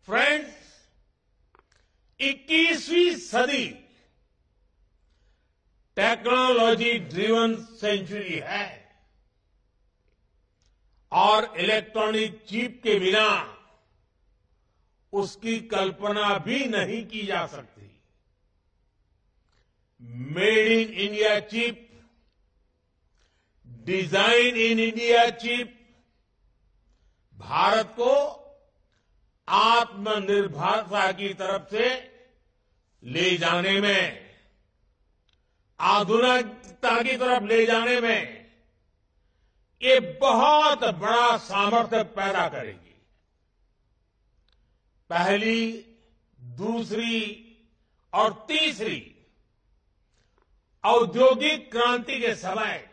Friends, 21वीं सदी technology driven century है और इलेक्ट्रॉनिक चिप के बिना उसकी कल्पना भी नहीं की जा सकती। Made in India chip, design in India chip Bharat को आत्मनिर्भरता की तरफ से ले जाने में, आधुनिकता की तरफ ले जाने में ये बहुत बड़ा सामर्थ्य पैदा करेगी। पहली, दूसरी और तीसरी औद्योगिक क्रांति के समय